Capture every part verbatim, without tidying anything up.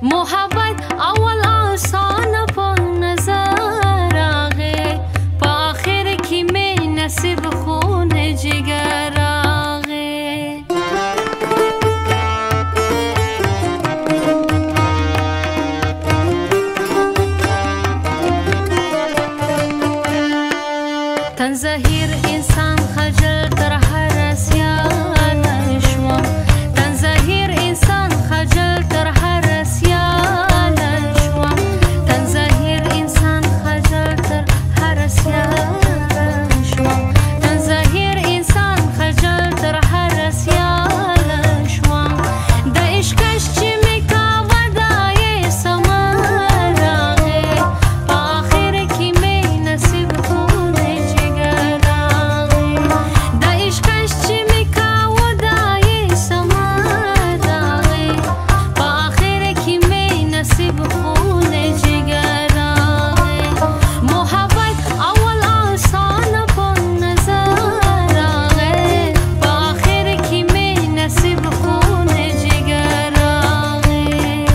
मोहब्बत अव्वल आसान په نظر راغی په آخر کې مې نصیب خون جگر راغی تن ظاهر انسان خجل تر هر سیانه شوم تن ظاهر انسان خجل تر هر سیانه شوم تن ظاهر انسان خجل تر هر سیانه شوم تن ظاهر انسان خجل تر هر سیانه شوم د عشقش چې مې کاوه دا یې سمه راغی په آخر کې مې نصیب خون جگر راغی د عشقش چې مې کاوه دا یې سمه راغی په آخر کې مې نصیب خون جگر راغی محبت اول آسان په نظر راغی په آخر کې مې نصیب خون جگر راغی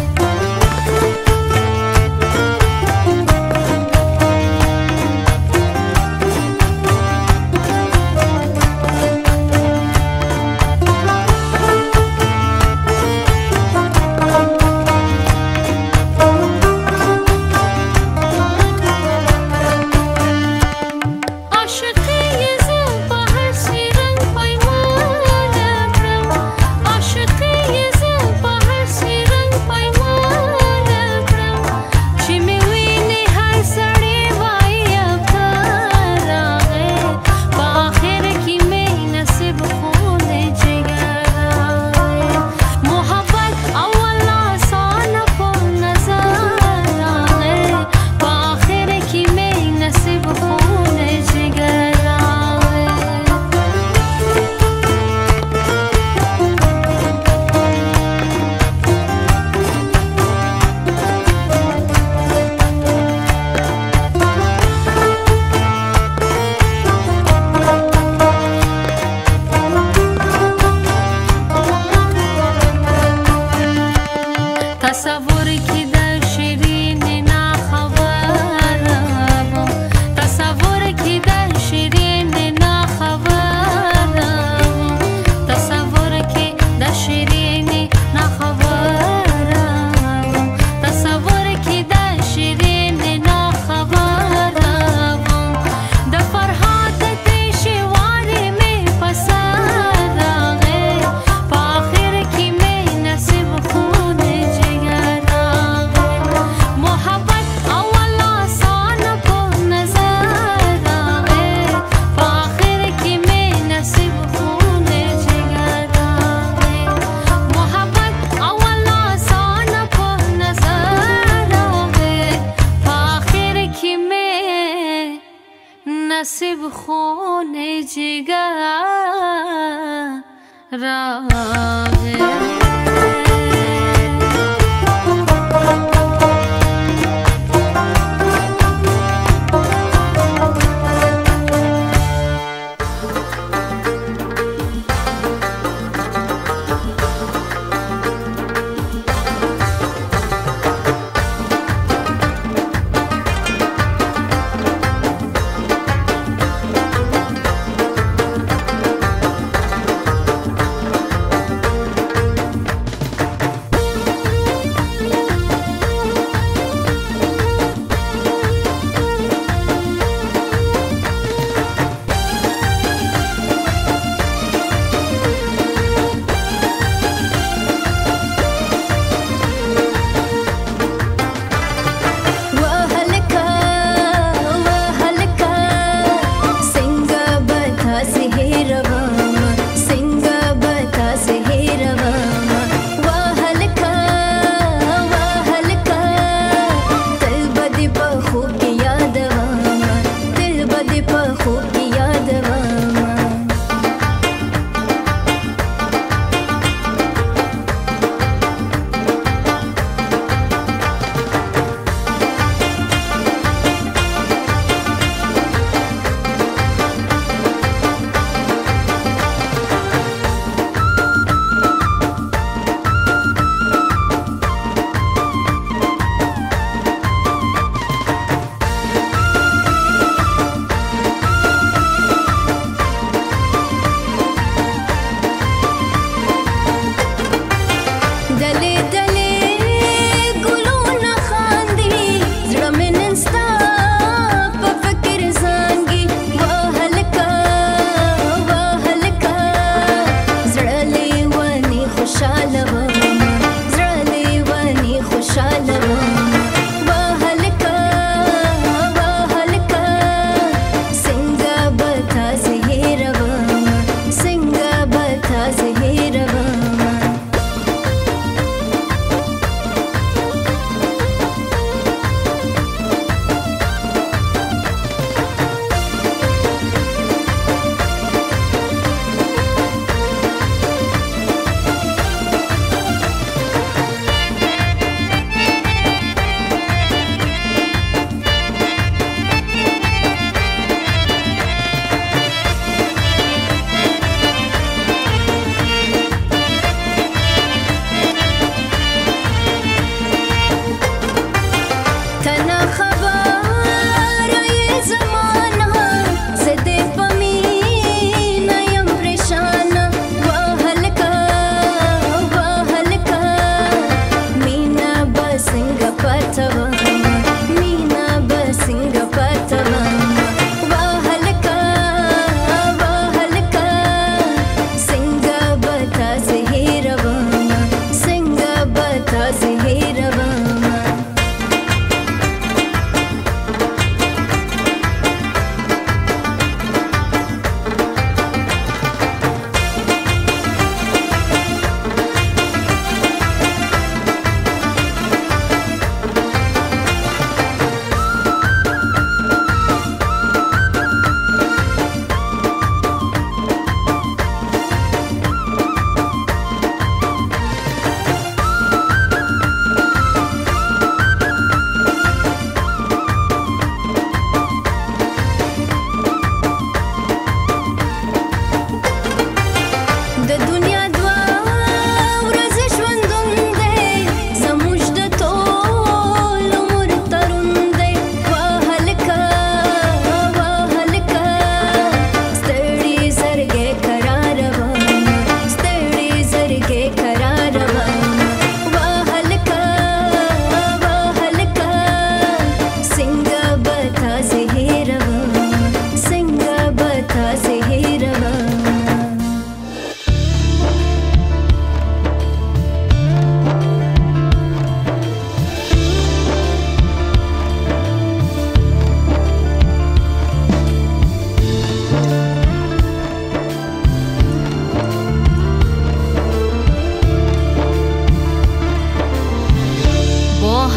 عاشقی یې زه په هر سی رنګ پیمانه کړم عاشقی یې زه په هر سی رنګ پیمانه کړم چې مې ویني هر سړی وایي افغان راغی په آخر کې مې نصیب خون جگر راغی محبت اول آسان په نظر راغی په آخر کې مې نصیب خون جگر راغی تصور کې د شیرین نه خبره وم تصور کې د شیرین نه خبره وم تصور کې د شیرین نه خبره وم تصور کې د شیرین نه خبره وم د فرحات تیشې وارې مې په سر راغی په آخر کې مې نصیب خون جگر راغی محبت اول آسان په نظر راغی په آخر کې مې نصیب خون جگر راغی محبت اول آسان په نظر راغی په آخر کې مې نصیب خون جگر راغی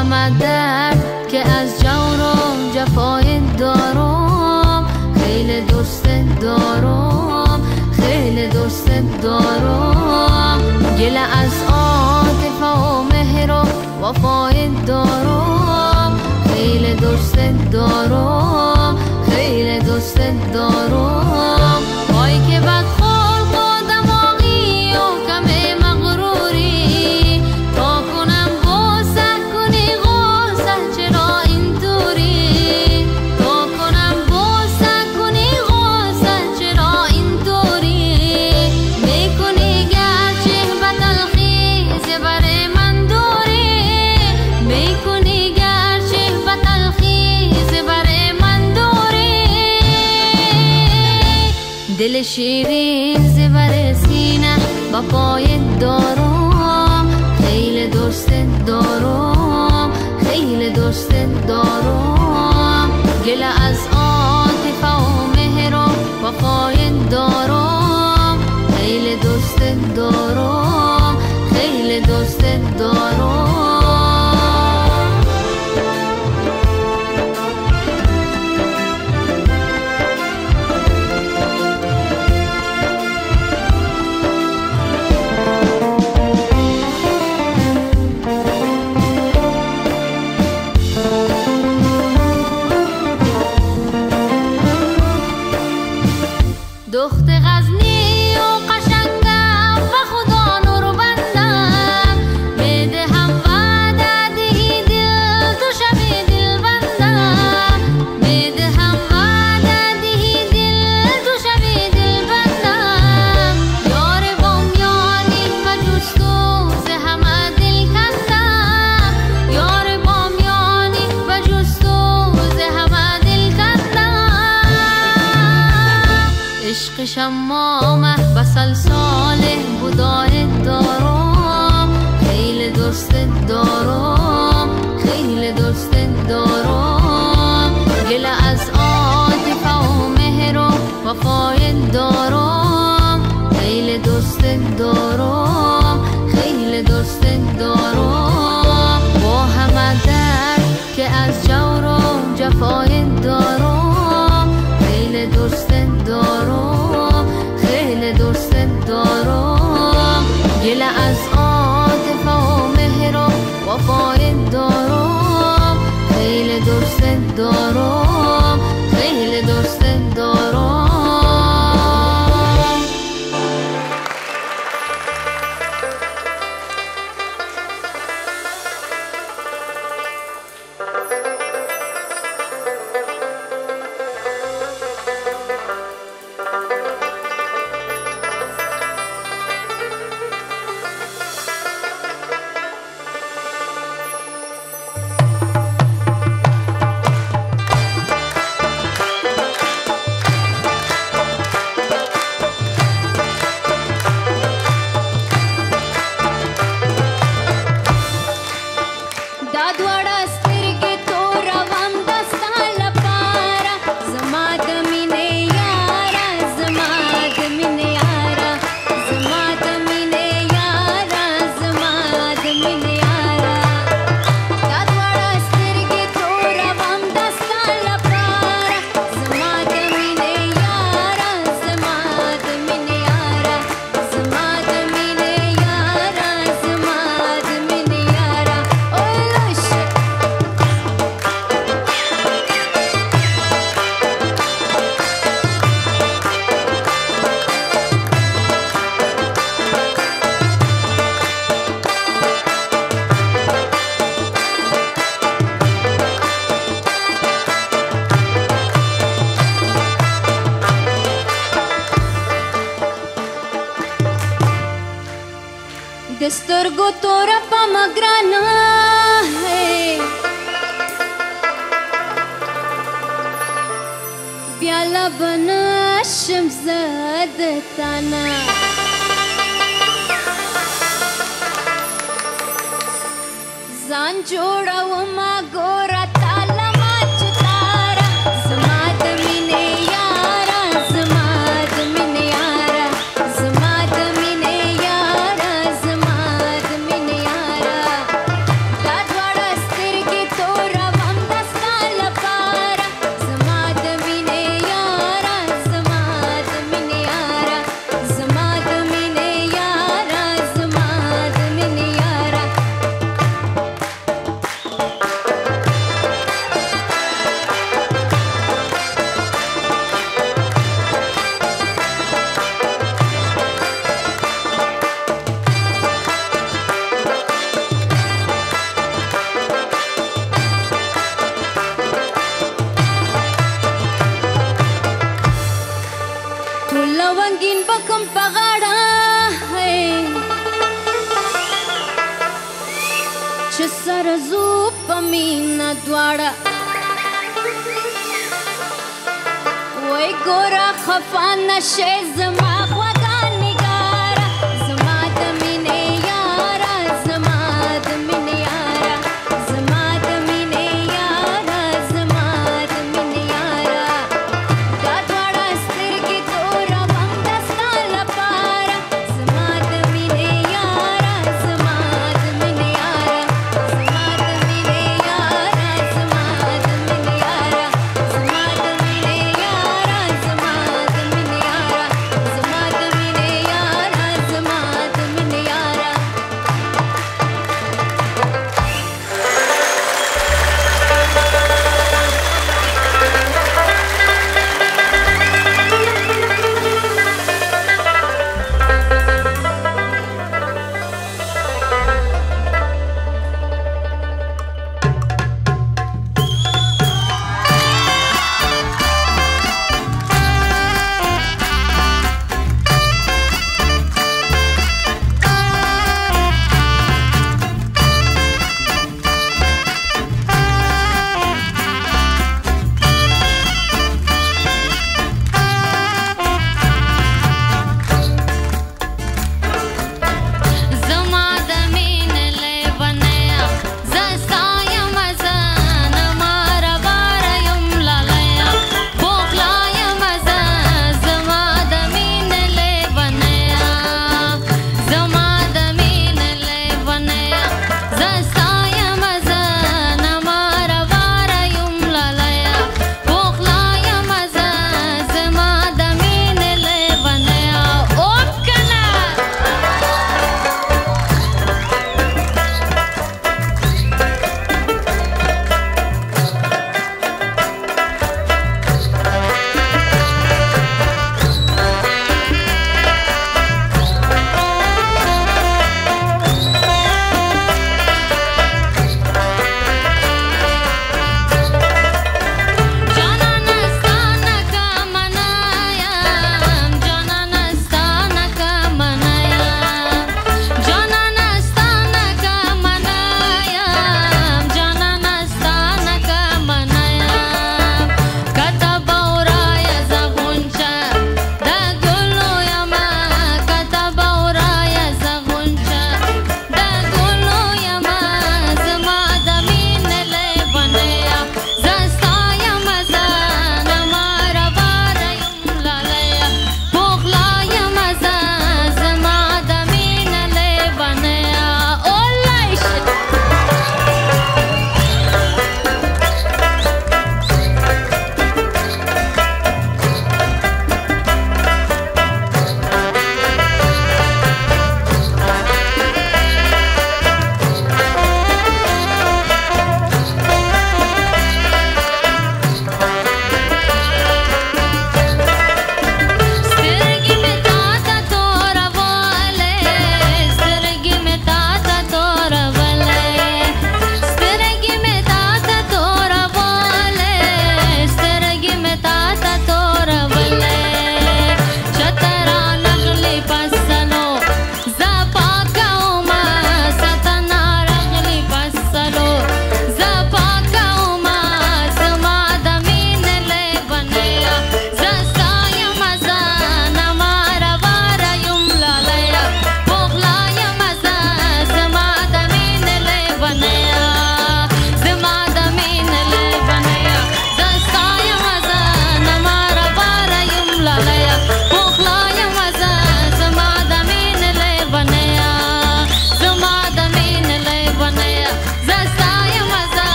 همه درد که از جور و جفای دارم، خیلی دوست دارم، خیلی دوست دارم. گله از عاطفه و مهر و وفای دارم، خیلی دوست دارم، خیلی دوست دارم. وای که بد خلق و دماغی و کم مغروری، تا کنم بوسه کنی غوسه چرا اینطوری، تا کنم بوسه کنی غوسه چرا اینطوری، میکنی گرچه به تلخی زبر من دوری، میکنی گرچه به تلخی زبر من دوری. دل شیرین زبر سینه با پای دارم، خیلی دوست دارم، خیلی دوست دارم. گله از عاطفه و مهر و وفای دارم، خیلی دوست دارم، خیلی دوست دارم. دخت غزنی و قشنگم و خدا نور بندم، میدهم وعده دهی دل تو شبی دل بندم، میدهم وعده دهی دل تو شبی دل بندم. یار بامیانی و جستو ز همه دل کندم، یار بامیانی و جستو ز همه دل کندم. عشق شمامه بسل ساله بودای دارم، خیلی دوست دارم، خیلی دوست دارم. گله از عاطفه و مهر و وفای دارم، خیلی دوست دارم، خیلی دوست دارم. با همه درد که از جور و جفای دارم، خیلی دوست دارم، خیلی دوست دارم. گله از عاطفه و مهر و وفای دارم، خیلی دوست دارم، خیلی دوست دارم. दस्तरगो तोरा पमग्राना है प्याला बना शमज़ाद ताना जान जोड़ा वो मा गोरा ताला माच तारा ज़मात मिने यारा ज़मात मिने यारा ज़मात मिने यारा ज़मात मिने यारा दादवाड़ा स्थिर چې سره زو په مینه دواړه وای ګوره خفه نشې زما خوږه نګاره زما د مینې یاره زما د مینې یاره زما د مینې یاره زما د مینې یاره دا دواړه سترګې توروم د ستا لپاره زما د مینې یاره زما د مینې یاره زما د مینې یاره زما د مینې یاره زما د مینې یاره زما د مینې یاره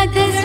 غزل